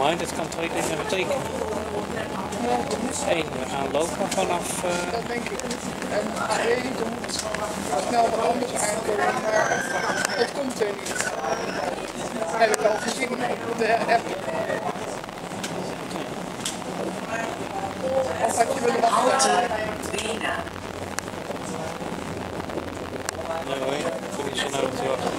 Nee, dat kan 2 dingen betekenen. Eén, we gaan lopen vanaf... Dat denk ik. En twee, er moet snel wat anders aankomen, maar dat komt er niet. Dat heb ik al gezien op de app. Of had je willen wachten? Nee hoor, voor die snel te wachten.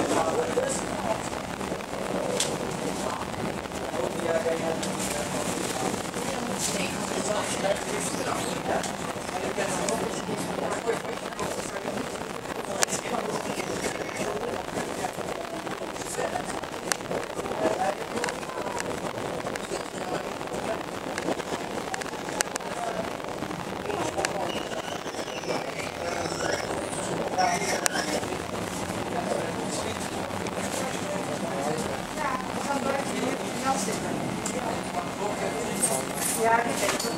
Ja, die weet ik.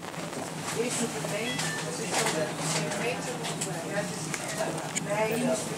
Eerst moet het mee, dat is zo'n centimeter. Ja, het is, nee,